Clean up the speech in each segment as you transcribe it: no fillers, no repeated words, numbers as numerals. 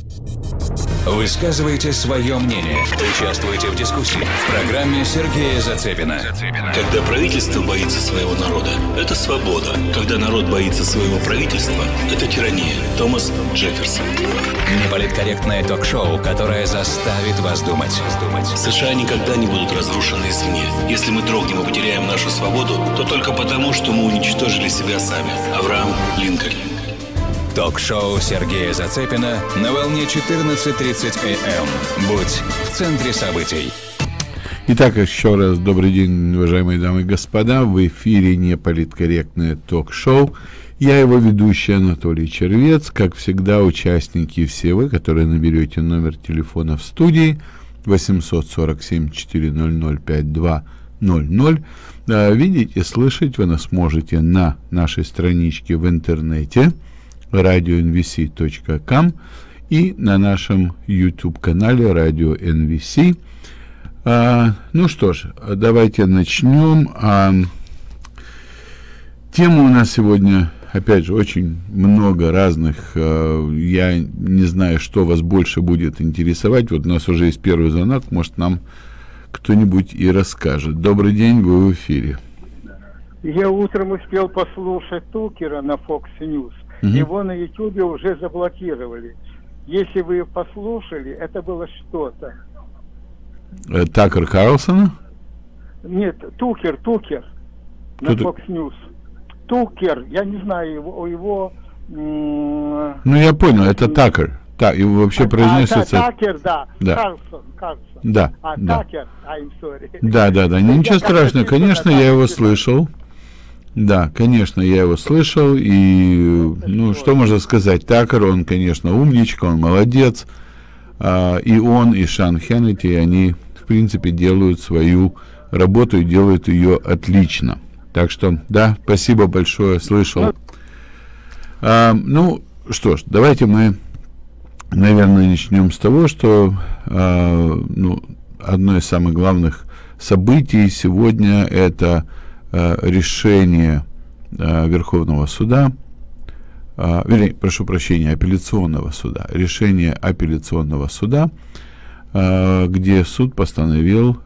Высказывайте свое мнение. Участвуйте в дискуссии. В программе Сергея Зацепина. Когда правительство боится своего народа, это свобода. Когда народ боится своего правительства, это тирания. Томас Джефферсон. Неполиткорректное ток-шоу, которое заставит вас думать. США никогда не будут разрушены извне. Если мы дрогнем и потеряем нашу свободу, то только потому, что мы уничтожили себя сами. Авраам Линкольн. Ток-шоу Сергея Зацепина на волне 14:30 АМ. Будь в центре событий. Итак, еще раз добрый день, уважаемые дамы и господа. В эфире неполиткорректное ток-шоу. Я его ведущий Анатолий Червец. Как всегда, участники все вы, которые наберете номер телефона в студии 840-7400-5200. Видеть и слышать вы нас можете на нашей страничке в интернете radio.nvc.com и на нашем YouTube-канале Radio NVC. Ну что ж, давайте начнем. Тема у нас сегодня, опять же, очень много разных. Я не знаю, что вас больше будет интересовать. Вот у нас уже есть первый звонок, может, нам кто-нибудь и расскажет. Добрый день, вы в эфире. Я утром успел послушать Тукера на Fox News. Его на Ютубе уже заблокировали. Если вы послушали, это было что-то. Такер Карлсона? Нет, Тукер на Fox News. Тукер, я не знаю его. Ну, я понял, это Такер. Его вообще произносится... Такер, да. Карлсон. Да. Такер, I'm sorry. Да. Ничего страшного, конечно, я его слышал. Да, конечно, я его слышал, и, ну, что можно сказать, Такер, он, конечно, умничка, он молодец, и он, и Шон Хеннети, они, в принципе, делают свою работу и делают ее отлично. Так что, да, спасибо большое, слышал. Ну, что ж, давайте мы, наверное, начнем с того, что, одно из самых главных событий сегодня — это решение Верховного суда, апелляционного суда, решение апелляционного суда, где суд постановил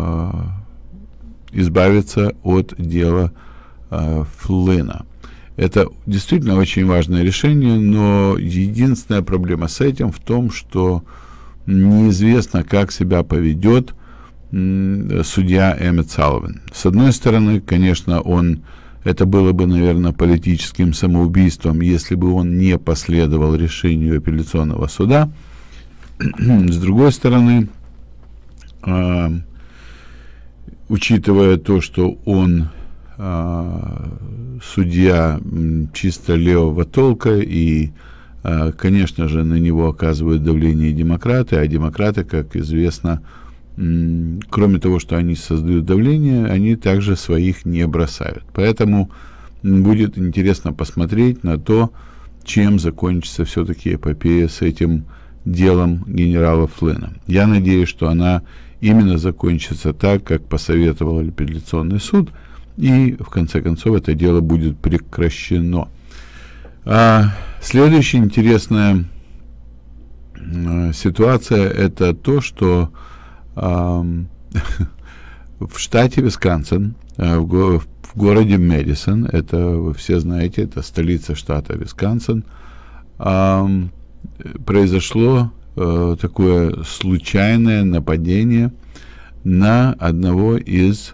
избавиться от дела Флинна. Это действительно очень важное решение, но единственная проблема с этим в том, что неизвестно, как себя поведет судья Эммет Салливан. С одной стороны, конечно, это было бы, наверное, политическим самоубийством, если бы он не последовал решению апелляционного суда. С другой стороны, учитывая то, что он судья чисто левого толка, и, конечно же, на него оказывают давление демократы, а демократы, как известно, кроме того, что они создают давление, они также своих не бросают. Поэтому будет интересно посмотреть на то, чем закончится все-таки эпопея с этим делом генерала Флинна. Я надеюсь, что она именно закончится так, как посоветовал апелляционный суд, и в конце концов это дело будет прекращено. Следующая интересная ситуация — это то, что в штате Висконсин, в городе Мэдисон, это вы все знаете, это столица штата Висконсин, произошло такое случайное нападение на одного из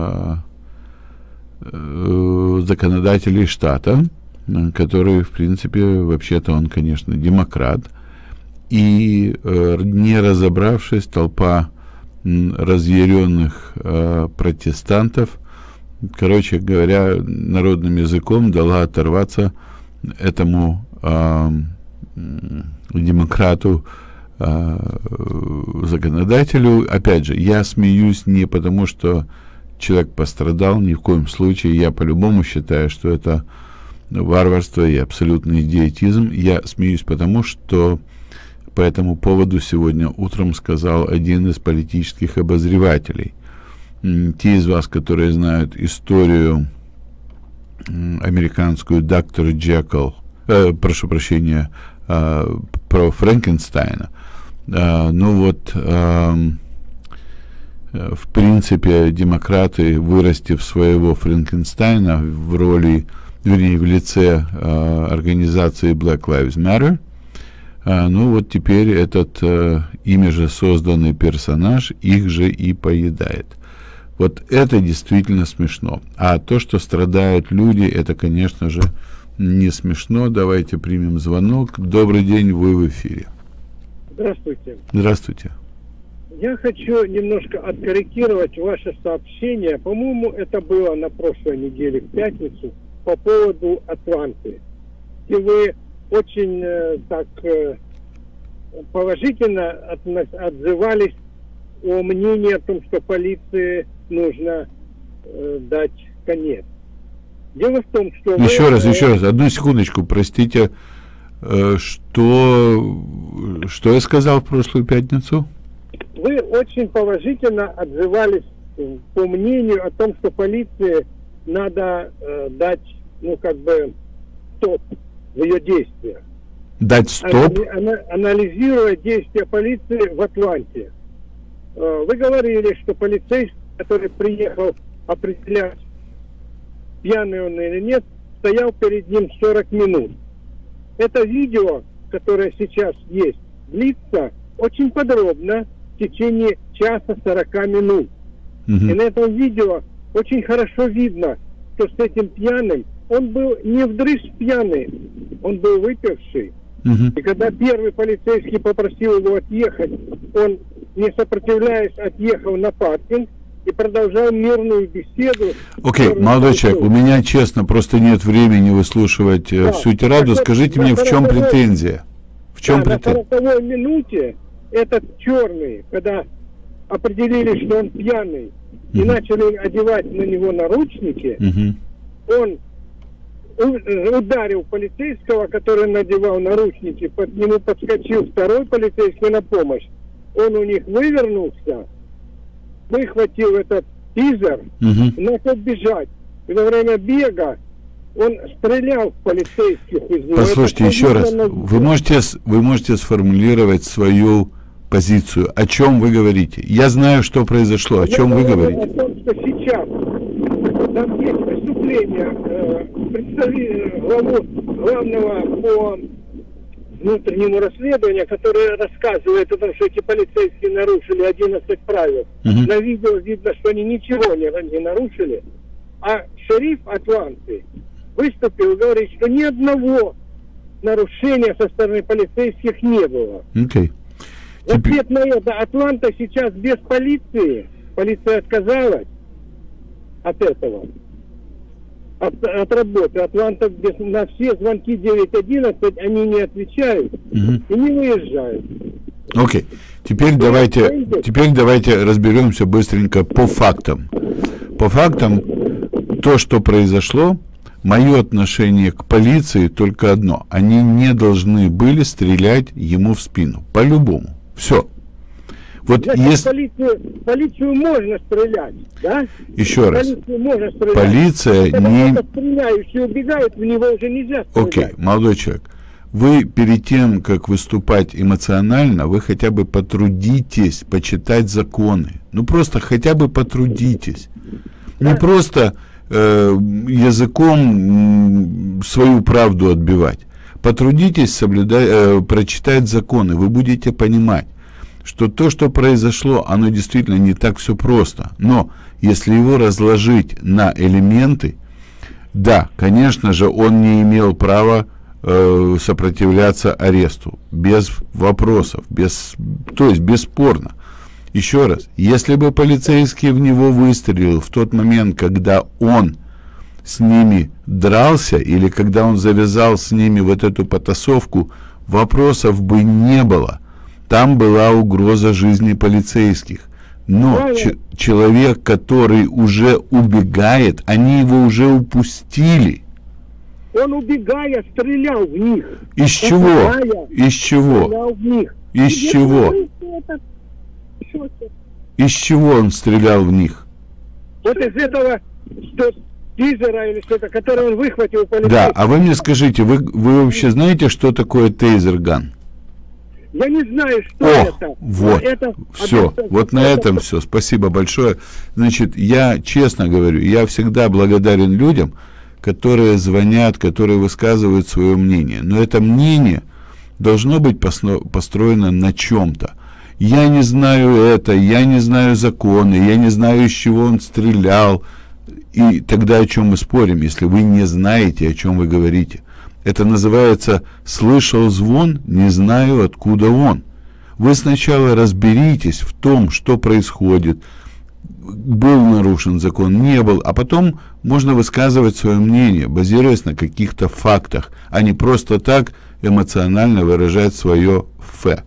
законодателей штата, который, в принципе, вообще-то он, конечно, демократ, и, не разобравшись, толпа разъяренных протестантов, короче говоря, народным языком дала оторваться этому демократу, законодателю. Опять же, я смеюсь не потому, что человек пострадал, ни в коем случае. Я по-любому считаю, что это варварство и абсолютный идиотизм. Я смеюсь потому, что по этому поводу сегодня утром сказал один из политических обозревателей. Те из вас, которые знают историю американскую, доктор Джекил, прошу прощения, про Франкенстайна. Ну вот, в принципе, демократы, вырастив своего Франкенстайна в роли, вернее, в лице организации Black Lives Matter, ну вот теперь этот ими же созданный персонаж их же и поедает. Вот это действительно смешно. А то, что страдают люди, это, конечно же, не смешно. Давайте примем звонок. Добрый день, вы в эфире. Здравствуйте. Здравствуйте. Я хочу немножко откорректировать ваше сообщение. По-моему, это было на прошлой неделе, в пятницу, по поводу Атланты. И вы очень положительно отзывались о мнении о том, что полиции нужно дать конец. Дело в том, что... Еще раз, одну секундочку, простите, что я сказал в прошлую пятницу? Вы очень положительно отзывались по мнению о том, что полиции надо дать, стоп в ее действиях. Дать стоп? Анализируя действия полиции в Атланте. Вы говорили, что полицейский, который приехал определять, пьяный он или нет, стоял перед ним 40 минут. Это видео, которое сейчас есть, длится очень подробно в течение часа 40 минут. И на этом видео очень хорошо видно, что с этим пьяным он был не вдрызг пьяный, он был выпивший. И когда первый полицейский попросил его отъехать, он, не сопротивляясь, отъехал на паркинг и продолжал мирную беседу. Окей, молодой человек, у меня, честно, просто нет времени выслушивать всю тираду. Скажите мне, в чем претензия? В чем претензия? На 40-й минуте этот черный, когда определили, что он пьяный, и начали одевать на него наручники, он ударил полицейского, который надевал наручники, к нему подскочил второй полицейский на помощь. Он у них вывернулся, выхватил этот тизер, и начал бежать. И во время бега он стрелял в полицейских из него. Послушайте, еще раз, вы можете сформулировать свою позицию. О чем вы говорите? Я знаю, что произошло. О чем вы говорите? О том, что сейчас там есть выступление главного по внутреннему расследованию, который рассказывает о том, что эти полицейские нарушили 11 правил. На видео видно, что они ничего не нарушили. А шериф Атланты выступил и говорит, что ни одного нарушения со стороны полицейских не было. В ответ на это Атланта сейчас без полиции. Полиция отказалась от этого. От работы. Атланта на все звонки 911 они не отвечают и не выезжают. Окей. Теперь давайте разберемся быстренько по фактам. По фактам, то, что произошло, мое отношение к полиции только одно. Они не должны были стрелять ему в спину. По-любому. Все. Вот значит, полицию можно стрелять, да? Еще раз. Полицию можно стрелять. Полиция не... Стреляющие убегают, в него уже нельзя стрелять. Окей, молодой человек. Вы перед тем, как выступать эмоционально, вы хотя бы потрудитесь почитать законы. Ну просто хотя бы потрудитесь. Не просто языком свою правду отбивать. Потрудитесь прочитать законы. Вы будете понимать, что то, что произошло, оно действительно не так все просто. Но если его разложить на элементы, да, конечно же, он не имел права сопротивляться аресту. Без вопросов, то есть бесспорно. Еще раз, если бы полицейский в него выстрелил в тот момент, когда он с ними дрался, или когда он завязал с ними вот эту потасовку, вопросов бы не было. Там была угроза жизни полицейских. Но человек, который уже убегает, они его уже упустили. Он, убегая, стрелял в них. Из чего? Из чего? Стрелял в них. Из чего? Из чего он стрелял в них? Вот из этого, что тизера или что-то, который он выхватил у полицейского. Да, а вы мне скажите, вы вообще знаете, что такое тейзерган? Я не знаю, что это. Вот, это все, вот на этом все. Спасибо большое. Значит, я честно говорю, я всегда благодарен людям, которые звонят, которые высказывают свое мнение. Но это мнение должно быть построено на чем-то. Я не знаю это, я не знаю законы, я не знаю, из чего он стрелял. И тогда о чем мы спорим, если вы не знаете, о чем вы говорите? Это называется «слышал звон, не знаю, откуда он». Вы сначала разберитесь в том, что происходит, был нарушен закон, не был, а потом можно высказывать свое мнение, базируясь на каких-то фактах, а не просто так эмоционально выражать свое «фэ».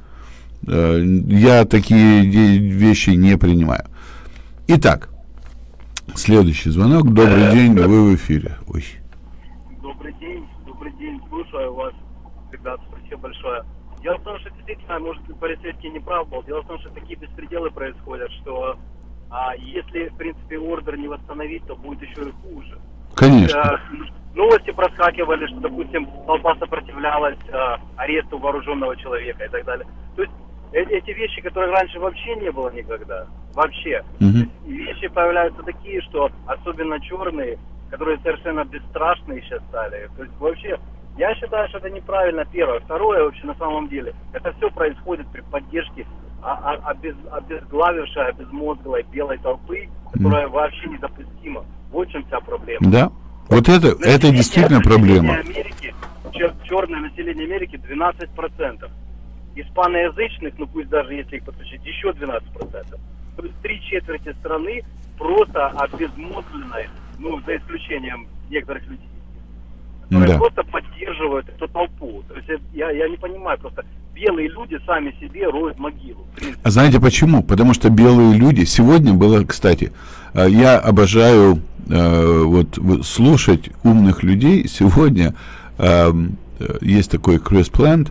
Я такие вещи не принимаю. Итак, следующий звонок. Добрый день, вы в эфире. Ой. Добрый день, слушаю вас. Ребята, спасибо большое. Дело в том, что действительно, может, полицейский не прав был. Дело в том, что такие беспределы происходят, что если, в принципе, ордер не восстановить, то будет еще и хуже. Конечно. Новости проскакивали, что, допустим, толпа сопротивлялась аресту вооруженного человека и так далее. То есть эти вещи, которых раньше вообще не было никогда, вообще. Вещи появляются такие, что особенно черные, которые совершенно бесстрашные сейчас стали. То есть вообще, я считаю, что это неправильно, первое. Второе, вообще, на самом деле, это все происходит при поддержке обезглавившей, обезмозглой белой толпы, которая вообще недопустима. Вот в чем вся проблема. Да, вот это действительно проблема. Черное население Америки 12%. Испаноязычных, ну пусть даже если их подключить, еще 12%. То есть 3/4 страны просто обезмозгленной, ну, за исключением некоторых людей, которые просто поддерживают эту толпу. То есть я не понимаю, просто белые люди сами себе роют могилу. А знаете почему? Потому что белые люди, сегодня было, кстати, я обожаю слушать умных людей. Сегодня есть такой Крис Плант,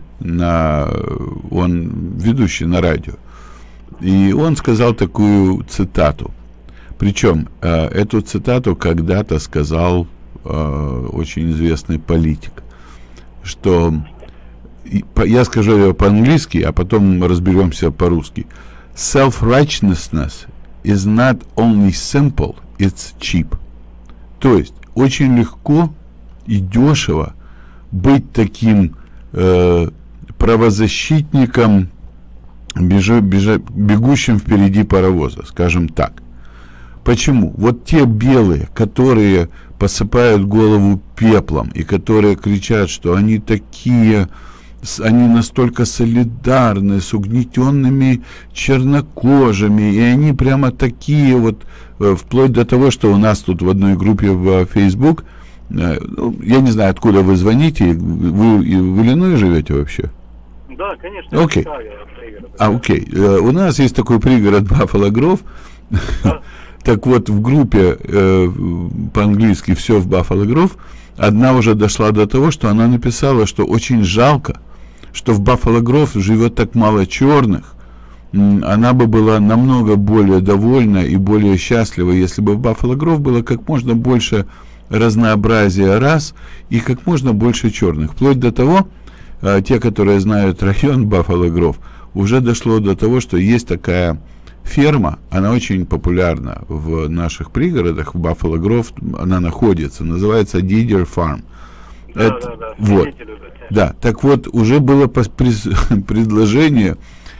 он ведущий на радио, и он сказал такую цитату. Причем эту цитату когда-то сказал очень известный политик, что, я скажу ее по-английски, а потом разберемся по-русски. Self-righteousness is not only simple, it's cheap. То есть очень легко и дешево быть таким правозащитником, бегущим впереди паровоза, скажем так. Почему? Вот те белые, которые посыпают голову пеплом и которые кричат, что они настолько солидарны с угнетенными чернокожими, и они прямо такие вот, вплоть до того, что у нас тут в одной группе в Facebook, я не знаю, откуда вы звоните, вы в Иллинойсе живете вообще? Да, конечно. Окей. Окей. У нас есть такой пригород Баффало Гров. Так вот, в группе по-английски «Все в Баффало Гров» одна уже дошла до того, что она написала, что очень жалко, что в Баффало Гров живет так мало черных. Она бы была намного более довольна и более счастлива, если бы в Баффало Гров было как можно больше разнообразия рас и как можно больше черных. Вплоть до того, те, которые знают район Баффало Гров, уже дошло до того, что есть такая ферма, она очень популярна в наших пригородах, в Баффало Гров она находится, называется Didier Farm. Вот. Да, так вот, уже было предложение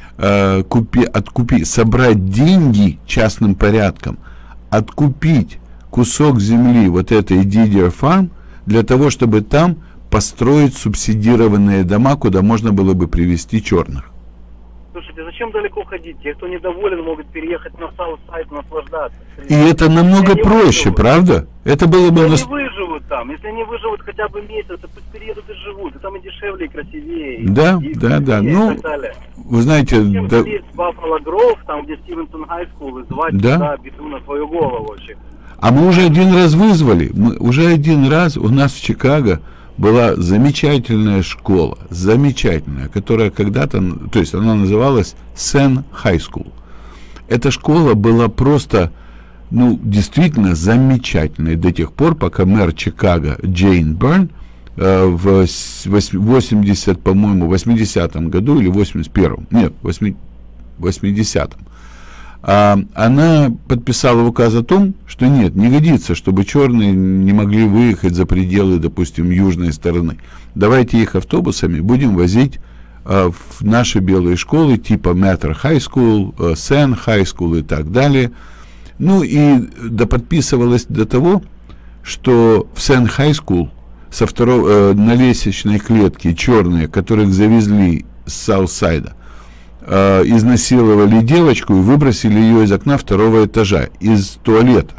собрать деньги частным порядком, откупить кусок земли вот этой Didier Farm для того, чтобы там построить субсидированные дома, куда можно было бы привезти черных. Слушайте, зачем далеко ходить? Те, кто недоволен, могут переехать на Саут-Сайд, наслаждаться. И это намного проще, правда? Это было бы... Если они выживут там, если они выживут хотя бы месяц, то пусть переедут и живут. И там и дешевле, и красивее. Да, и да. Ну, вы знаете... Здесь Баффало Гров, там, где Стивенсон Хай Скул, и звать туда беду на свою голову вообще. А мы уже один раз вызвали. У нас в Чикаго была замечательная школа, которая когда-то, то есть она называлась Sen High School. Эта школа была просто ну, действительно замечательной до тех пор, пока мэр Чикаго Джейн Берн в 80, по-моему, 80-м году или 81-м, нет, 80-м, она подписала указ о том, что нет, не годится, чтобы черные не могли выехать за пределы, допустим, южной стороны. Давайте их автобусами будем возить в наши белые школы, типа Matter High School, Sen High School и так далее. Ну и подписывалось до того, что в Sen High School на лестничной клетке черные, которых завезли с Саутсайда, изнасиловали девочку и выбросили ее из окна 2-го этажа, из туалета.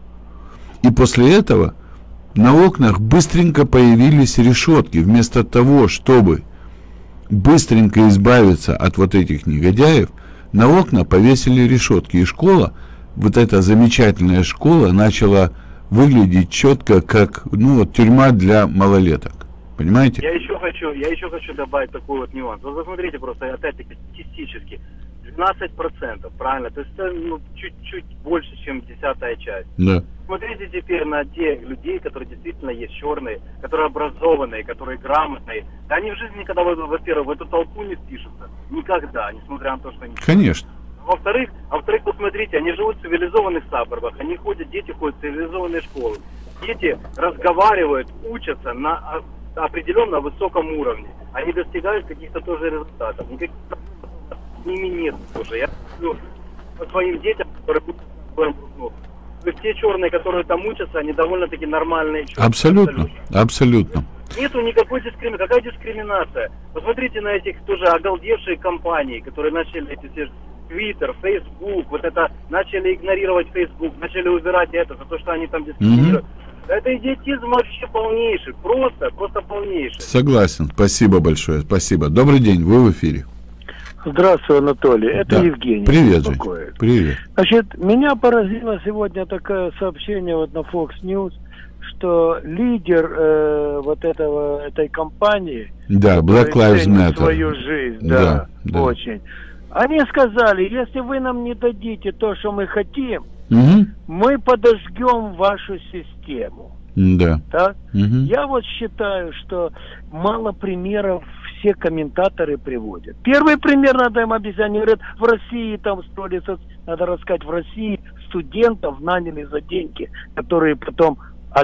И после этого на окнах быстренько появились решетки. Вместо того, чтобы быстренько избавиться от вот этих негодяев, на окна повесили решетки. И школа, вот эта замечательная школа, начала выглядеть четко как, ну, вот, тюрьма для малолеток. Понимаете? Я еще хочу добавить такой вот нюанс. Вот посмотрите просто, опять-таки, статистически. 12%, правильно? То есть это, ну, чуть-чуть больше, чем 10-я часть. Да. Смотрите теперь на тех людей, которые действительно есть черные, которые образованные, которые грамотные. Да они в жизни никогда, во-первых, в эту толпу не впишутся. Никогда, несмотря на то, что они... Конечно. Во-вторых, посмотрите, они живут в цивилизованных саборбах, дети ходят в цивилизованные школы. Дети разговаривают, учатся на определенно высоком уровне. Они достигают каких-то тоже результатов. Никаких с ними нет тоже. Я говорю по своим детям, которые то есть те черные, которые там учатся, они довольно-таки нормальные черные. Абсолютно. Нету никакой дискриминации. Какая дискриминация? Посмотрите на этих тоже оголдевшие компании, которые начали эти все Twitter, Facebook, вот это, начали игнорировать Facebook, начали убирать это за то, что они там дискриминируют. Это идиотизм вообще полнейший, просто полнейший. Согласен, спасибо большое, спасибо. Добрый день, вы в эфире. Здравствуй, Анатолий, это да. Евгений. Привет, Жень. Привет. Значит, меня поразило сегодня такое сообщение вот на Fox News, что лидер вот этой компании, да, Black Lives Matter, свою жизнь, да, очень. Они сказали, если вы нам не дадите то, что мы хотим, мы подожгем вашу систему. Да. Так? Я вот считаю, что мало примеров все комментаторы приводят. Первый пример надо им объяснить. Они говорят, в России там строили, надо рассказать, в России студентов наняли за деньги, которые потом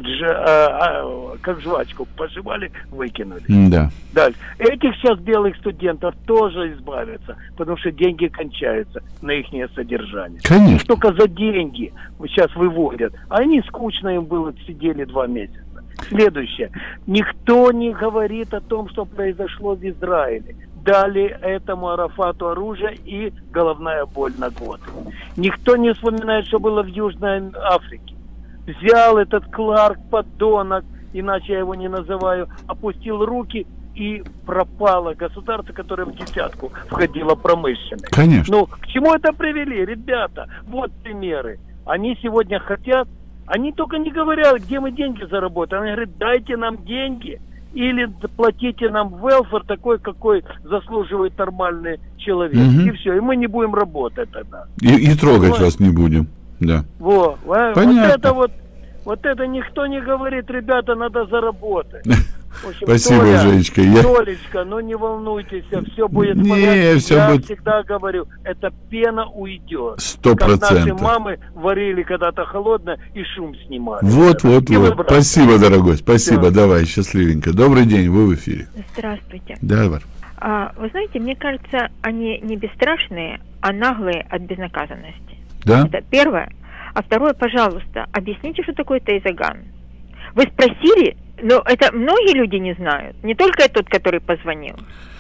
как жвачку пожевали, выкинули. Да. Дальше. Этих сейчас белых студентов тоже избавятся, потому что деньги кончаются на их содержание. Конечно. Их только за деньги сейчас выводят. А они скучно им было, сидели 2 месяца. Следующее. Никто не говорит о том, что произошло в Израиле. Дали этому Арафату оружие и головная боль на год. Никто не вспоминает, что было в Южной Африке. Взял этот Кларк, подонок, иначе я его не называю, опустил руки, и пропало государство, которое в десятку входило промышленное. Конечно. Ну, к чему это привели, ребята? Вот примеры. Они сегодня хотят, они только не говорят, где мы деньги заработаем. Они говорят, дайте нам деньги, или платите нам велфер такой, какой заслуживает нормальный человек. И все, и мы не будем работать тогда. И трогать вас не будем. Да. Вот это вот это никто не говорит, ребята, надо заработать. В общем, спасибо, Женечка. Толечка, ну не волнуйтесь, все будет в порядке. Я всегда говорю, эта пена уйдет. 100%. Как наши мамы варили когда-то холодно и шум снимали. Вот. Спасибо, дорогой, спасибо. Все. Давай, счастливенько. Добрый день, вы в эфире. Здравствуйте. Да, Вар. Вы знаете, мне кажется, они не бесстрашные, а наглые от безнаказанности. Да? Это первое. А второе, пожалуйста, объясните, что такое тайзаган. Вы спросили, но это многие люди не знают, не только тот, который позвонил.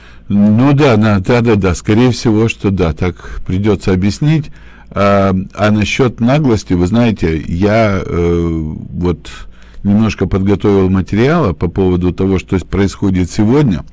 Ну да, скорее всего, что да, так придется объяснить. А насчет наглости, вы знаете, я вот немножко подготовил материала по поводу того, что происходит сегодня.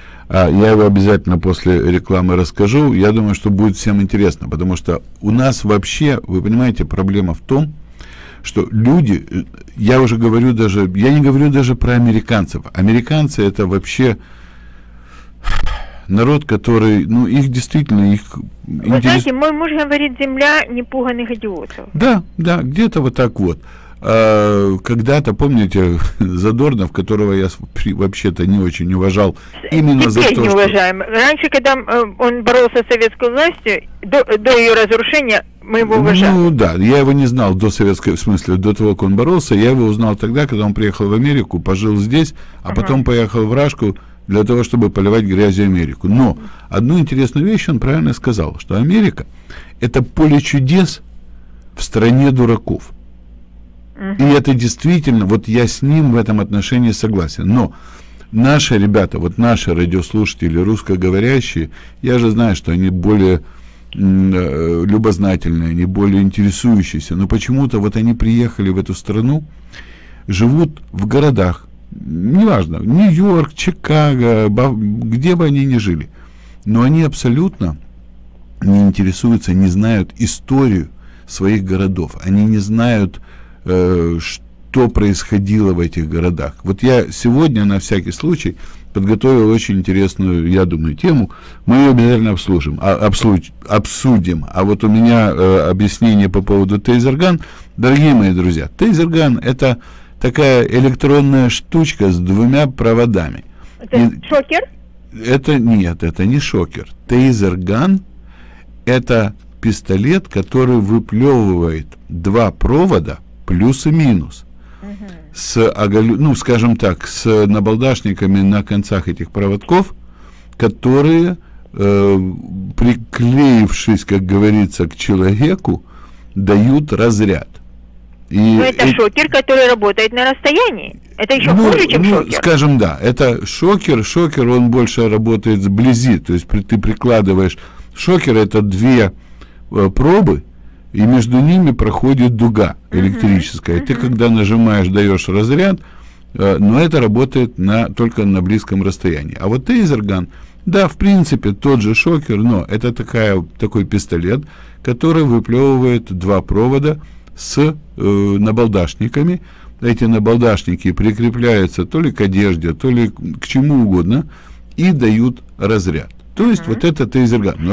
Я его обязательно после рекламы расскажу. Я думаю, что будет всем интересно, потому что у нас вообще, вы понимаете, проблема в том, что люди, я не говорю даже про американцев. Американцы это вообще, народ, который, ну, их действительно, их Вы знаете, мой муж говорит, земля непуганных идиотов. Да, да, где-то вот так вот. Когда-то, помните, Задорнов, которого я вообще-то не очень уважал, именно теперь за то, не уважаем. Раньше, когда он боролся с советской властью, до ее разрушения, мы его уважали. Ну да, я его не знал до советской, в смысле, до того, как он боролся, я его узнал тогда, когда он приехал в Америку, пожил здесь, а потом поехал в Рашку для того, чтобы поливать грязью Америку. Но одну интересную вещь он правильно сказал, что Америка — это поле чудес в стране дураков. И это действительно, вот я с ним в этом отношении согласен. Но наши ребята, вот наши радиослушатели, русскоговорящие, я же знаю, что они более любознательные, они более интересующиеся, но почему-то вот они приехали в эту страну, живут в городах, неважно, Нью-Йорк, Чикаго, где бы они ни жили, но они абсолютно не интересуются, не знают историю своих городов, они не знают, что происходило в этих городах. Вот я сегодня на всякий случай подготовил очень интересную, я думаю, тему. Мы ее обязательно обсудим. А вот у меня объяснение по поводу тейзерган. Дорогие мои друзья, тейзерган — это такая электронная штучка с двумя проводами. Это шокер? Это нет, это не шокер. Тейзерган — это пистолет, который выплевывает два провода, плюс и минус, с ну, скажем так, с набалдашниками на концах этих проводков, которые, приклеившись, как говорится, к человеку, дают разряд. Но это шокер, который работает на расстоянии. Это еще хуже, чем шокер. Скажем, да, это шокер. Шокер, он больше работает сблизи, то есть ты прикладываешь. Шокер — это две пробы, и между ними проходит дуга электрическая. Ты, когда нажимаешь, даешь разряд, но это работает только на близком расстоянии. А вот тейзерган, да, в принципе, тот же шокер, но это такой пистолет, который выплевывает два провода с набалдашниками. Эти набалдашники прикрепляются то ли к одежде, то ли к чему угодно, и дают разряд. То есть вот это тейзерган. Но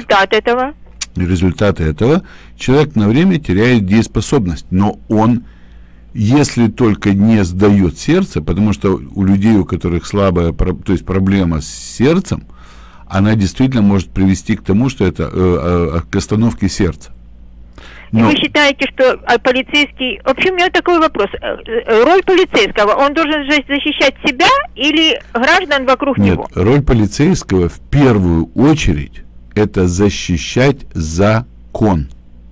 результаты этого человек на время теряет дееспособность, но он, если только не сдает сердце, потому что у людей, у которых слабая, то есть проблема с сердцем, она действительно может привести к тому, что это к остановке сердца. Но... Вы считаете, что полицейский... Вообще у меня такой вопрос. Роль полицейского, он должен защищать себя или граждан вокруг него? Нет, роль полицейского в первую очередь это защищать закон.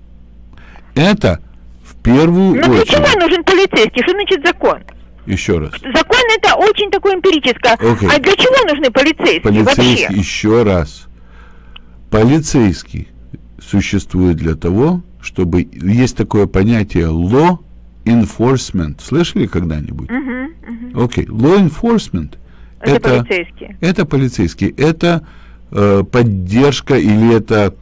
Это в первую очередь. Но для чего нужен полицейский? Что значит закон? Еще раз. Закон — это очень такое эмпирическое. А для чего нужны полицейские вообще? Еще раз. Полицейский существует для того, чтобы... Есть такое понятие law enforcement. Слышали когда-нибудь? Окей. Law enforcement — это полицейские. Это полицейские. Это поддержка или это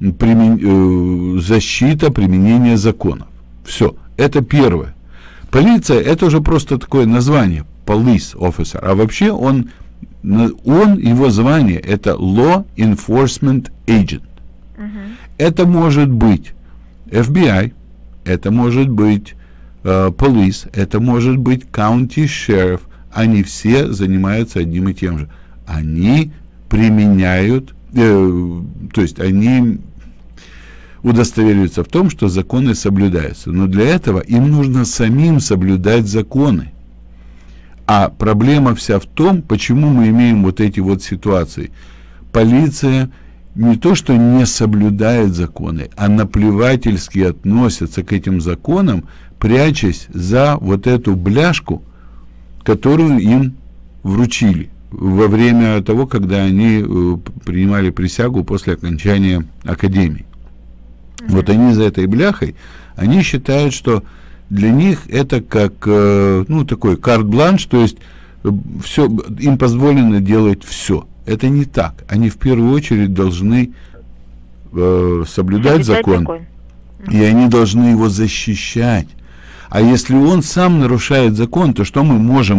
защита применения законов. Все, это первое. Полиция — это уже просто такое название, police officer, а вообще его звание — это law enforcement agent. Это может быть FBI, это может быть police, это может быть county sheriff. Они все занимаются одним и тем же. Они применяют, то есть они удостоверяются в том, что законы соблюдаются. Но для этого им нужно самим соблюдать законы. А проблема вся в том, почему мы имеем вот эти вот ситуации. Полиция не то что не соблюдает законы, а наплевательски относятся к этим законам, прячась за вот эту бляшку, которую им вручили во время того, когда они принимали присягу после окончания академии. Вот они за этой бляхой, они считают, что для них это как, такой карт-бланш, то есть все, им позволено делать все. Это не так. Они в первую очередь должны соблюдать закон, и они должны его защищать. А если он сам нарушает закон, то что мы можем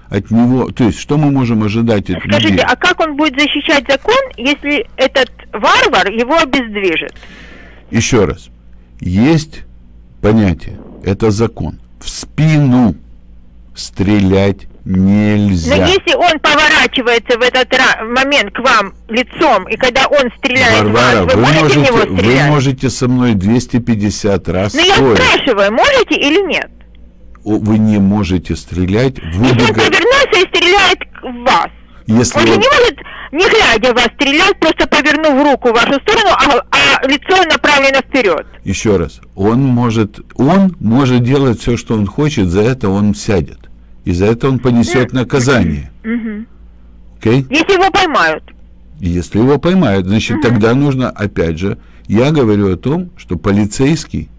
от него, то есть что мы можем ожидать от Скажите, людей? А как он будет защищать закон, если этот варвар его обездвижит? Еще раз, есть понятие, это закон. В спину стрелять нельзя. Но если он поворачивается в этот момент к вам лицом, и когда он стреляет Варвара, в вас, вы можете в него стрелять? Вы можете со мной 250 раз Но я спрашиваю, можете или нет? Вы не можете стрелять. Если он повернулся и стреляет в вас, если он же не может, не глядя в вас, стрелять, просто повернув руку в вашу сторону, а лицо направлено вперед. Еще раз, он может делать все, что он хочет, за это он сядет. И за это он понесет наказание. Okay? Если его поймают. Если его поймают, значит, тогда нужно, опять же, я говорю о том, что полицейский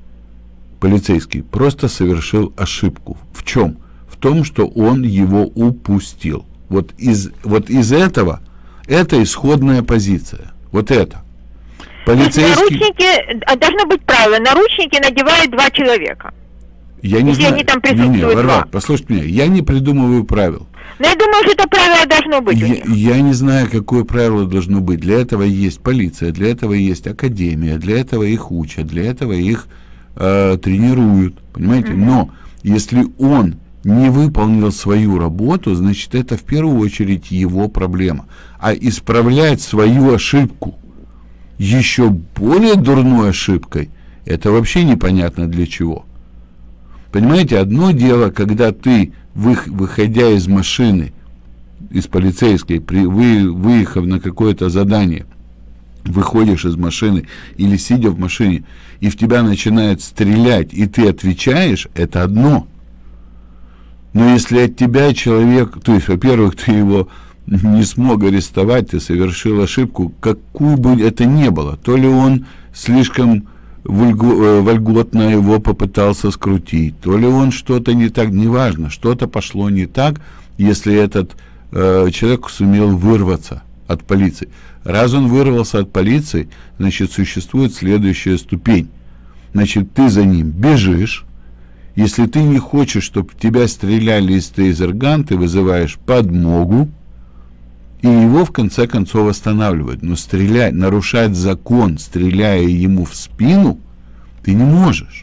просто совершил ошибку. В чем? В том, что он его упустил. Вот из этого, это исходная позиция. Вот это. Полицейский... Наручники, должно быть правило, наручники надевают 2 человека. Я не знаю. Они там присутствуют. Варвара, послушайте меня, я не придумываю правил. Но я думаю, что это правило должно быть у них. Я не знаю, какое правило должно быть. Для этого есть полиция, для этого есть академия, для этого их учат, для этого их тренируют. Понимаете? Но если он не выполнил свою работу, значит, это в первую очередь его проблема. А исправлять свою ошибку еще более дурной ошибкой, это вообще непонятно для чего. Понимаете, одно дело, когда ты, выходя из машины, из полицейской, выехав на какое-то задание, выходишь из машины или сидя в машине, и в тебя начинает стрелять, и ты отвечаешь, это одно. Но если от тебя человек, то есть, во-первых, ты его не смог арестовать, ты совершил ошибку, какую бы это ни было, то ли он слишком вольготно его попытался скрутить, то ли он что-то не так, неважно, что-то пошло не так, если этот человек сумел вырваться от полиции. Раз он вырвался от полиции, значит, существует следующая ступень. Значит, ты за ним бежишь. Если ты не хочешь, чтобы в тебя стреляли из тейзер-ган, ты вызываешь подмогу, и его в конце концов останавливают. Но стрелять, нарушать закон, стреляя ему в спину, ты не можешь.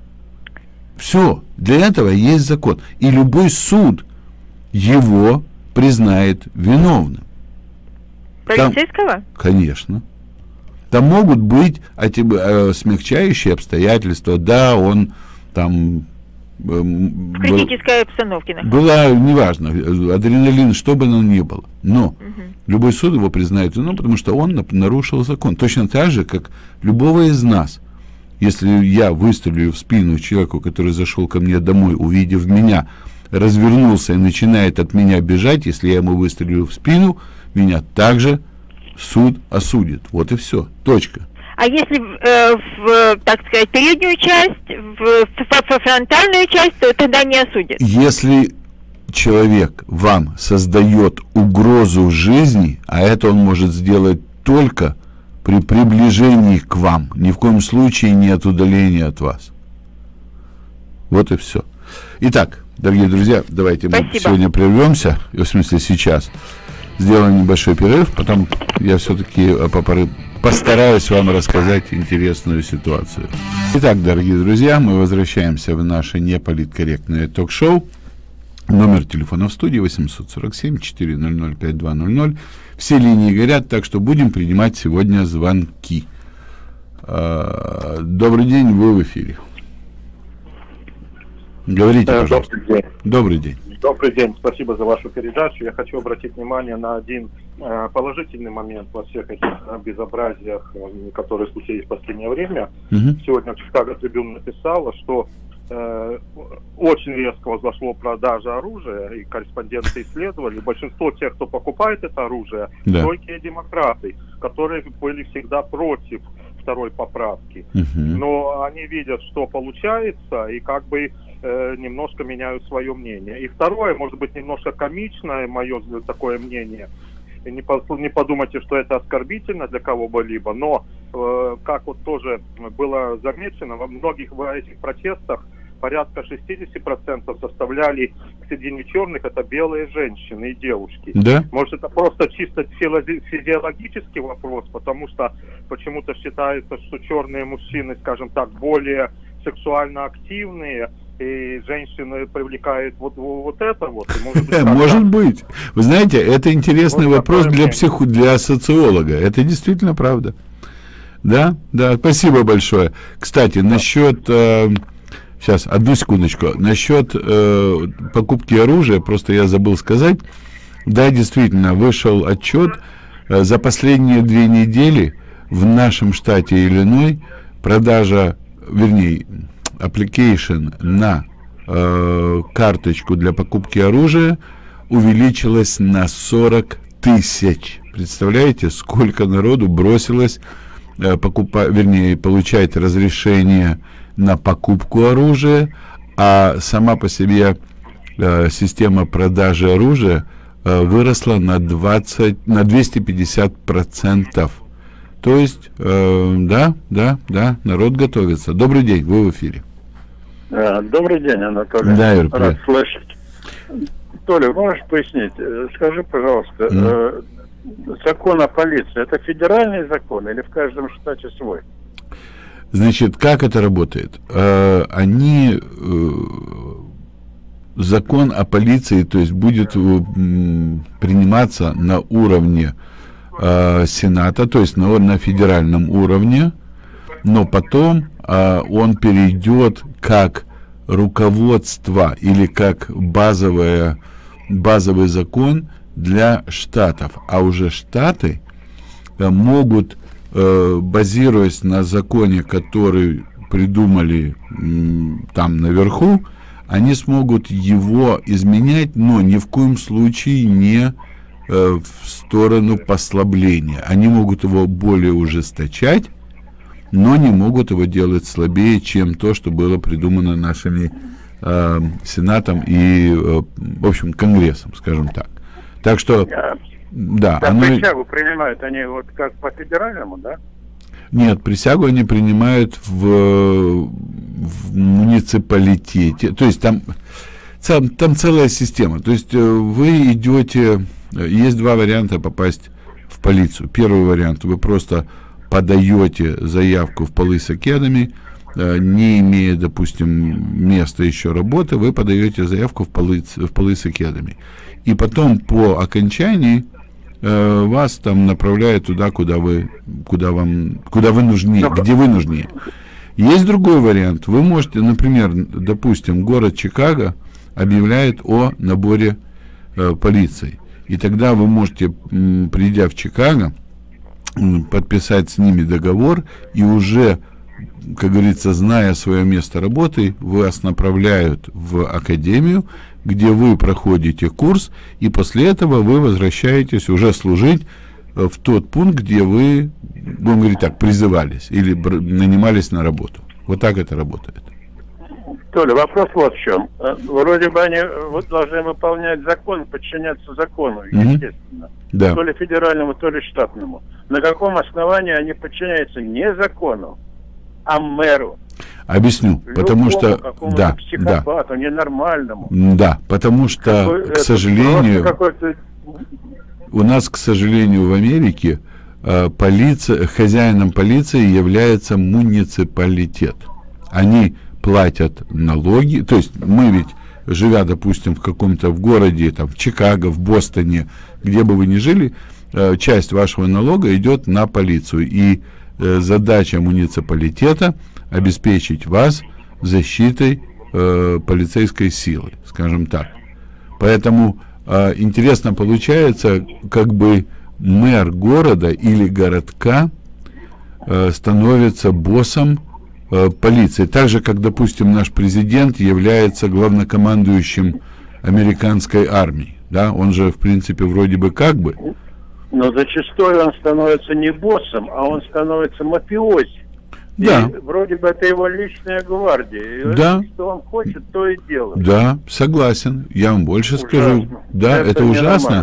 Все. Для этого есть закон. И любой суд его признает виновным. Полицейского? Там, конечно. Там могут быть смягчающие обстоятельства. Да, он там... в критической обстановке находится. Была, неважно, адреналин, что бы оно ни было. Но любой суд его признает виновным, потому что он нарушил закон. Точно так же, как любого из нас. Если я выстрелю в спину человеку, который зашел ко мне домой, увидев меня, развернулся и начинает от меня бежать, если я ему выстрелю в спину, меня также суд осудит. Вот и все. Точка. А если так сказать, переднюю часть, в фронтальную часть, то тогда не осудят? Если человек вам создает угрозу жизни, а это он может сделать только при приближении к вам, ни в коем случае не от удаления от вас. Вот и все. Итак, дорогие друзья, давайте мы сегодня прервемся, в смысле сейчас, сделаем небольшой перерыв, потом я все-таки постараюсь вам рассказать интересную ситуацию. Итак, дорогие друзья, мы возвращаемся в наше неполиткорректное ток-шоу. Номер телефона в студии 847-400-5200. Все линии горят, так что будем принимать сегодня звонки. Добрый день, вы в эфире. Говорите, пожалуйста. Добрый день. Добрый день. Добрый день, спасибо за вашу передачу. Я хочу обратить внимание на один положительный момент во всех этих безобразиях, которые случились в последнее время. Сегодня Chicago Tribune написала, что очень резко возросло продажа оружия, и корреспонденты исследовали. Большинство тех, кто покупает это оружие, стойкие демократы, которые были всегда против второй поправки. Но они видят, что получается, и как бы немножко меняют свое мнение. И второе, может быть, немножко комичное мое такое мнение. Не подумайте, что это оскорбительно для кого бы либо, но как вот тоже было замечено, во многих этих протестах порядка 60% составляли среди черных, это белые женщины и девушки. Да? Может, это просто чисто физиологический вопрос, потому что почему-то считается, что черные мужчины, скажем так, более сексуально активные, и женщины привлекают вот это вот. Может быть. Вы знаете, это интересный вопрос для социолога. Это действительно правда. Да, да, спасибо большое. Кстати, насчет... Сейчас, одну секундочку. Насчет покупки оружия, просто я забыл сказать. Да, действительно, вышел отчет. За последние 2 недели в нашем штате Иллинойс продажа, вернее, application на карточку для покупки оружия увеличилась на 40 тысяч. Представляете, сколько народу бросилось получать разрешение на покупку оружия, а сама по себе система продажи оружия выросла на 250%. То есть, да, народ готовится. Добрый день, вы в эфире. Добрый день, Анатолий. Да, Юр, рад слышать. Толя, можешь пояснить? Скажи, пожалуйста, закон о полиции, это федеральный закон или в каждом штате свой? Значит, как это работает? Закон о полиции, то есть будет приниматься на уровне Сената, то есть на федеральном уровне, но потом он перейдет как руководство или как базовый закон для штатов, а уже штаты могут, базируясь на законе, который придумали там наверху, они смогут его изменять, но ни в коем случае не в сторону послабления. Они могут его более ужесточать, но не могут его делать слабее, чем то, что было придумано нашими Сенатом и, в общем, Конгрессом, скажем так. Так что, да. Присягу принимают они вот как по федеральному, да? Нет, присягу они принимают в муниципалитете. То есть там целая система. То есть вы идете, есть 2 варианта попасть в полицию. Первый вариант, вы просто подаете заявку в Police Academy, не имея, допустим, места еще работы, вы подаете заявку в Police Academy. И потом по окончании вас там направляют туда, куда вы нужнее, где вы нужнее. Есть другой вариант. Вы можете, например, допустим, город Чикаго объявляет о наборе полиции. И тогда вы можете, придя в Чикаго, подписать с ними договор, и уже, как говорится, зная свое место работы, вас направляют в академию, где вы проходите курс, и после этого вы возвращаетесь уже служить в тот пункт, где вы, будем говорить так, призывались или нанимались на работу. Вот так это работает. Толя, вопрос вот в чем. Вроде бы они должны выполнять закон, подчиняться закону, естественно. Да. То ли федеральному, то ли штатному. На каком основании они подчиняются не закону, а мэру? Объясню, потому что психопату, ненормальному. Да, потому что, к сожалению, у нас, к сожалению, в Америке хозяином полиции является муниципалитет. Они платят налоги, то есть мы ведь, живя, допустим, в каком-то городе, там, в Чикаго, в Бостоне, где бы вы ни жили, часть вашего налога идет на полицию, и задача муниципалитета обеспечить вас защитой полицейской силы, скажем так. Поэтому интересно получается, как бы мэр города или городка становится боссом полиции. Так же, как, допустим, наш президент является главнокомандующим американской армии. Да? Он же, в принципе, вроде бы как бы. Но зачастую он становится не боссом, а он становится мафиози. Да. И вроде бы это его личная гвардия. И да. Что он хочет, то и делает. Да, согласен. Я вам больше скажу. Да, это ужасно.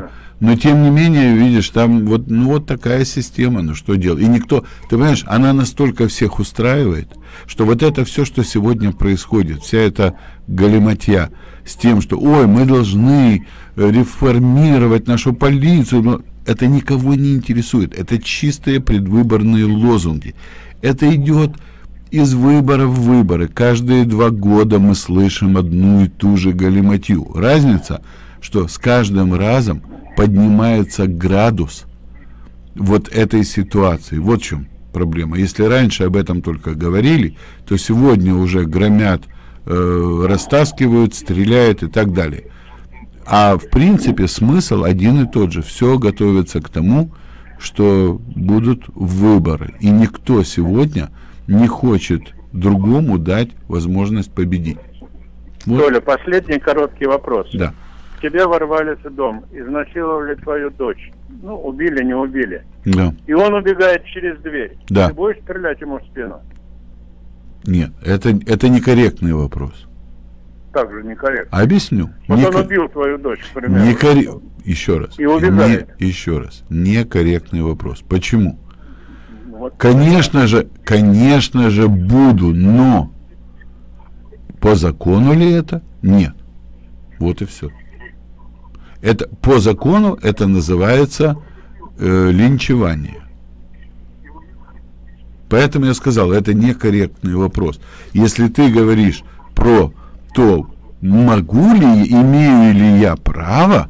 Но тем не менее, видишь, там вот, ну, вот такая система, ну что делать? И никто, ты понимаешь, она настолько всех устраивает, что вот это все, что сегодня происходит, вся эта галиматья с тем, что, ой, мы должны реформировать нашу полицию, но это никого не интересует. Это чистые предвыборные лозунги. Это идет из выбора в выборы. Каждые 2 года мы слышим одну и ту же галиматью. Разница, что с каждым разом поднимается градус вот этой ситуации. Вот в чем проблема. Если раньше об этом только говорили, то сегодня уже громят, растаскивают, стреляют и так далее. А в принципе смысл один и тот же. Все готовится к тому, что будут выборы. И никто сегодня не хочет другому дать возможность победить. Вот. Толя, последний короткий вопрос. Да. К тебе ворвались в дом, изнасиловали твою дочь. Ну, убили, не убили. Да. И он убегает через дверь. Да. Ты будешь стрелять ему в спину? Нет, это некорректный вопрос. Так же некорректно. Объясню. Вот он убил твою дочь, к примеру. Еще раз. И убегает. Еще раз. Некорректный вопрос. Почему? Вот. Конечно же, буду, но по закону ли это? Нет. Вот и все. Это по закону это называется линчевание. Поэтому я сказал, это некорректный вопрос. Если ты говоришь про то, могу ли, имею ли я право,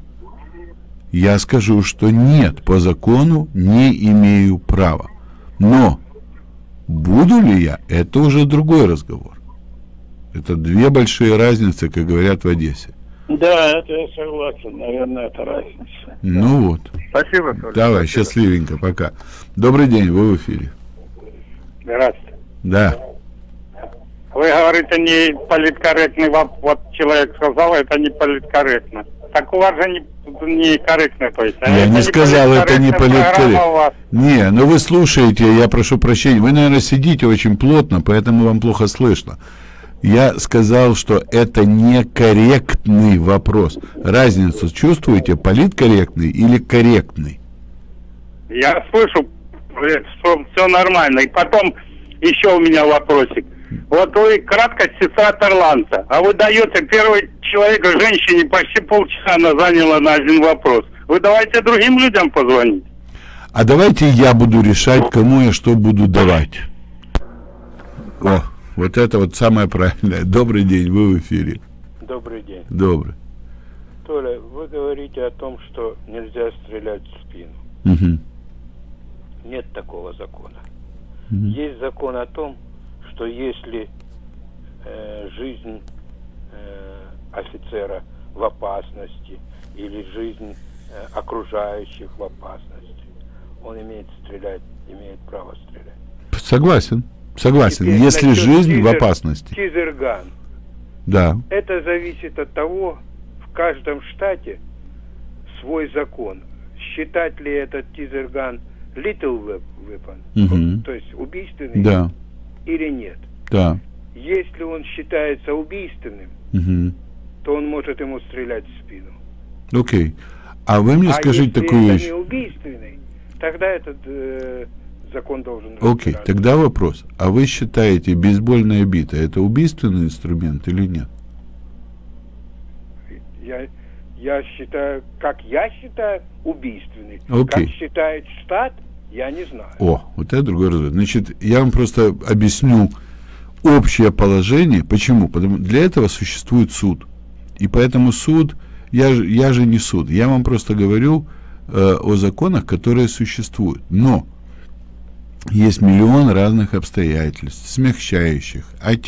я скажу, что нет, по закону не имею права. Но буду ли я, это уже другой разговор. Это 2 большие разницы, как говорят в Одессе. Да, это я согласен, наверное, это разница. Ну вот. Спасибо, Толя. Давай, спасибо. Счастливенько, пока. Добрый день, вы в эфире. Здравствуйте. Да. Вы говорите, не политкорректный вопрос. Вот человек сказал, это не политкорректно. Так у вас же не корректно, то есть. Я не сказал, это не политкорректно. Не, но вы слушаете, я прошу прощения. Вы, наверное, сидите очень плотно, поэтому вам плохо слышно. Я сказал, что это некорректный вопрос. Разницу чувствуете, политкорректный или корректный? Я слышу, что все нормально. И потом еще у меня вопросик. Вот вы краткость сестра ирландца, а вы даете первый человек, женщине почти полчаса она заняла на один вопрос. Вы давайте другим людям позвонить. А давайте я буду решать, кому я что буду давать. О, вот это вот самое правильное. Добрый день, вы в эфире. Добрый день. Добрый. Толя, вы говорите о том, что нельзя стрелять в спину. Угу. Нет такого закона. Угу. Есть закон о том, что если жизнь офицера в опасности или жизнь окружающих в опасности, он имеет право стрелять. Согласен. Теперь, если жизнь в опасности. Тизерган. Да. Это зависит от того, в каждом штате свой закон. Считать ли этот тизерган little weapon, Угу. то есть убийственный, Да. или нет. Да. Если он считается убийственным, Угу. то он может ему стрелять в спину. Окей. А вы мне скажите если такую это вещь. не убийственный, тогда этот закон должен Окей, тогда вопрос. А вы считаете, бейсбольная бита это убийственный инструмент или нет? Я считаю, как я считаю, убийственный. Окей. Как считает штат, я не знаю. О, вот это другой разговор. Значит, я вам просто объясню общее положение. Почему? Потому что для этого существует суд. И поэтому суд, я же не суд. Я вам просто говорю о законах, которые существуют. Но есть миллион разных обстоятельств, смягчающих,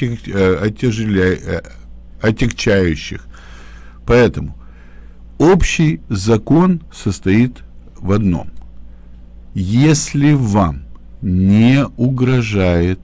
отягчающих. Поэтому общий закон состоит в одном. Если вам не угрожает,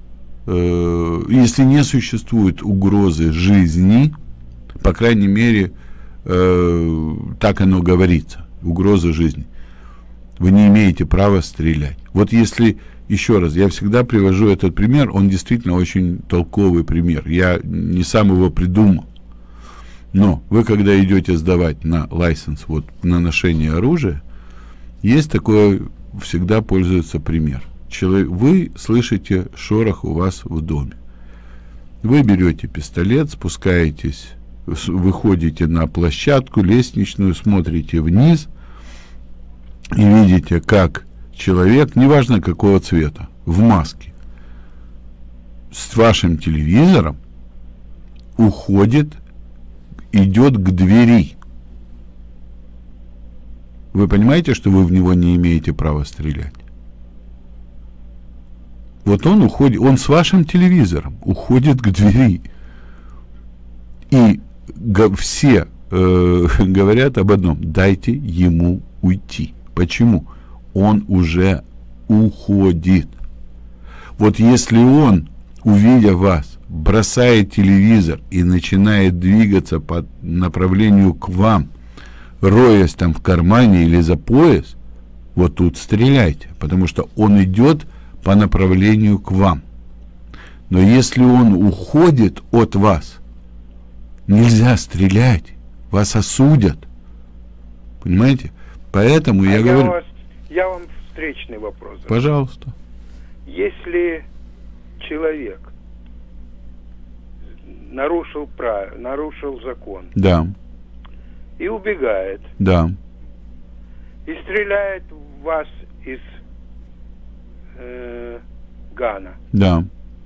если не существует угрозы жизни, по крайней мере, так оно говорится, угроза жизни, вы не имеете права стрелять. Вот если, еще раз, я всегда привожу этот пример, он действительно очень толковый пример, я не сам его придумал. Но вы, когда идете сдавать на лайсенс, вот на ношение оружия, есть такое, всегда пользуется пример. Вы слышите шорох у вас в доме. Вы берете пистолет, спускаетесь, выходите на площадку лестничную, смотрите вниз и видите, как человек, неважно какого цвета, в маске, с вашим телевизором уходит, идет к двери. Вы понимаете, что вы в него не имеете права стрелять? Вот он уходит, он с вашим телевизором уходит к двери. И все говорят об одном: дайте ему уйти. Почему? Он уже уходит. Вот если он, увидя вас, бросает телевизор и начинает двигаться по направлению к вам, роясь там в кармане или за пояс, вот тут стреляйте, потому что он идет по направлению к вам. Но если он уходит от вас, нельзя стрелять, вас осудят. Понимаете? Поэтому я говорю... Я вам встречный вопрос. Пожалуйста. Если человек нарушил закон. Да. И убегает. Да. И стреляет в вас из гана. Да.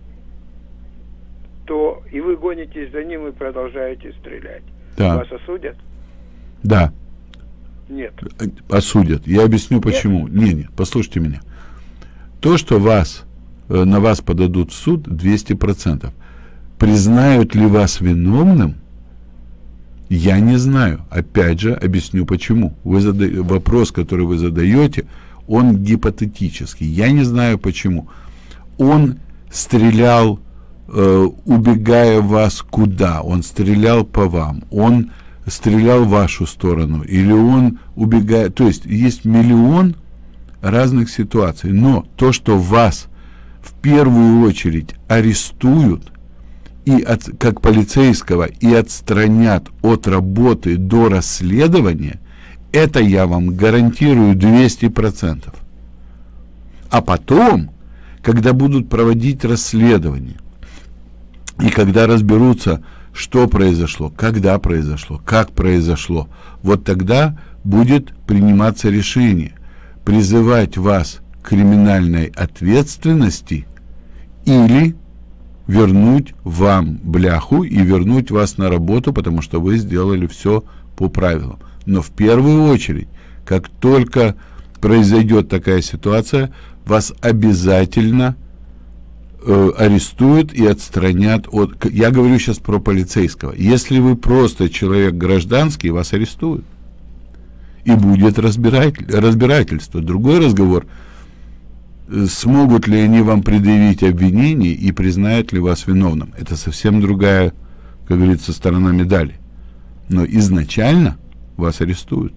То и вы гонитесь за ним и продолжаете стрелять. Да. Вас осудят? Да. Нет. Осудят. Я объясню почему. Не, послушайте меня. То, что на вас подадут в суд, 200%. Признают ли вас виновным, я не знаю. Опять же, объясню почему. Вопрос, который вы задаете, он гипотетический. Я не знаю почему. Он стрелял, убегая вас куда? Он стрелял по вам. Он стрелял в вашу сторону. Или он убегает... То есть, есть миллион разных ситуаций. Но то, что вас в первую очередь арестуют, и как полицейского, и отстранят от работы до расследования, это я вам гарантирую 200%. А потом, когда будут проводить расследование, и когда разберутся, что произошло, когда произошло, как произошло, вот тогда будет приниматься решение, призывать вас к криминальной ответственности или вернуть вам бляху и вернуть вас на работу, потому что вы сделали все по правилам. Но в первую очередь, как только произойдет такая ситуация, вас обязательно арестуют и отстранят от... Я говорю сейчас про полицейского. Если вы просто человек гражданский, вас арестуют. И будет разбирательство. Другой разговор, смогут ли они вам предъявить обвинение и признают ли вас виновным. Это совсем другая, как говорится, сторона медали. Но изначально вас арестуют.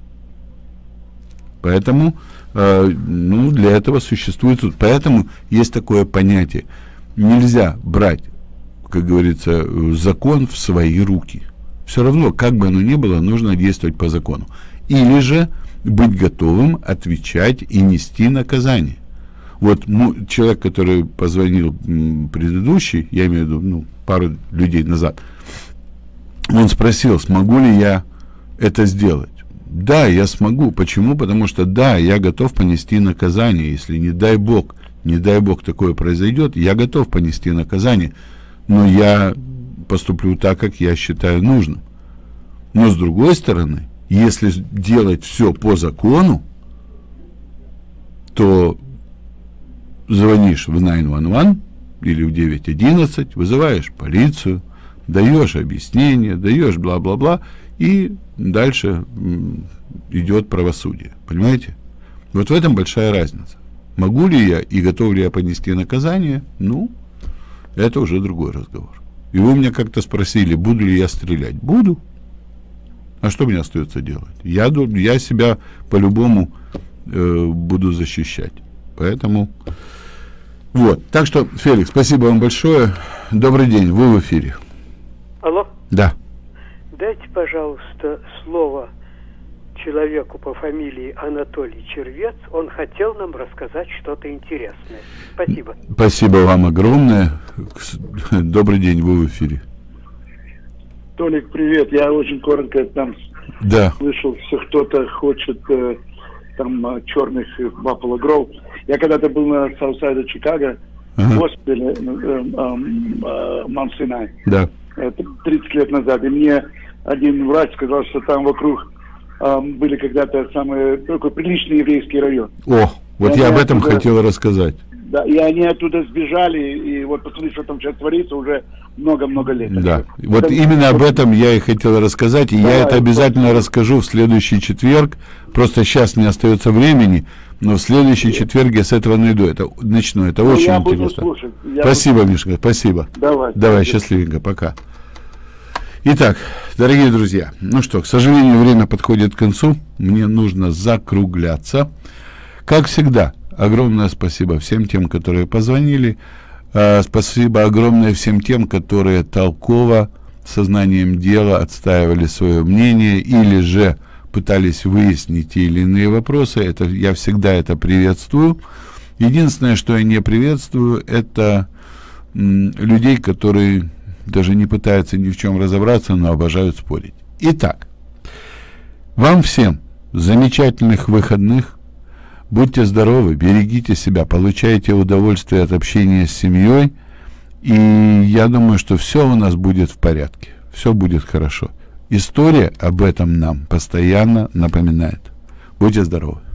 Поэтому для этого существует суд. Поэтому есть такое понятие. Нельзя брать, как говорится, закон в свои руки. Все равно, как бы оно ни было, нужно действовать по закону. Или же быть готовым отвечать и нести наказание. Вот человек, который позвонил предыдущий, я имею в виду пару людей назад, он спросил, смогу ли я это сделать. Да, я смогу. Почему? Потому что да, я готов понести наказание. Если не дай бог такое произойдет, я готов понести наказание. Но я поступлю так, как я считаю нужным. Но с другой стороны, если делать все по закону, то звонишь в 911 или в 911, вызываешь полицию, даешь объяснение, даешь бла-бла-бла, и дальше идет правосудие. Понимаете? Вот в этом большая разница. Могу ли я и готов ли я понести наказание? Это уже другой разговор. И вы меня как-то спросили, буду ли я стрелять? Буду. А что мне остается делать? Я себя по-любому буду защищать. Поэтому вот. Так что, Феликс, спасибо вам большое. Добрый день, вы в эфире. Алло? Да. Дайте, пожалуйста, слово человеку по фамилии Анатолий Червец. Он хотел нам рассказать что-то интересное. Спасибо. Спасибо вам огромное. Добрый день, вы в эфире. Толик, привет. Я очень коротко там слышал, что кто-то хочет там черных Buffalo Grove. Я когда-то был на Саутсайде Чикаго, в госпитале Маунт Синай. Да. Это 30 лет назад. И мне один врач сказал, что там вокруг были когда-то самые такой приличный еврейский район. О, вот я об этом хотел рассказать. Да, и они оттуда сбежали, и вот посмотри, что там сейчас творится уже много-много лет. Да, вот это, именно об этом я и хотел рассказать, и я это обязательно расскажу в следующий четверг. Просто сейчас не остается времени, но в следующий четверг я с этого начну. Это очень интересно. Спасибо, Мишка, спасибо. Давай, счастливенько, пока. Итак, дорогие друзья, ну что, к сожалению, время подходит к концу. Мне нужно закругляться. Как всегда, огромное спасибо всем тем, которые позвонили. Спасибо огромное всем тем, которые толково, сознанием дела отстаивали свое мнение или же пытались выяснить те или иные вопросы. Я всегда это приветствую. Единственное, что я не приветствую, это людей, которые даже не пытаются ни в чем разобраться, но обожают спорить. Итак, вам всем замечательных выходных. Будьте здоровы, берегите себя, получайте удовольствие от общения с семьей. И я думаю, что все у нас будет в порядке. Все будет хорошо. История об этом нам постоянно напоминает. Будьте здоровы.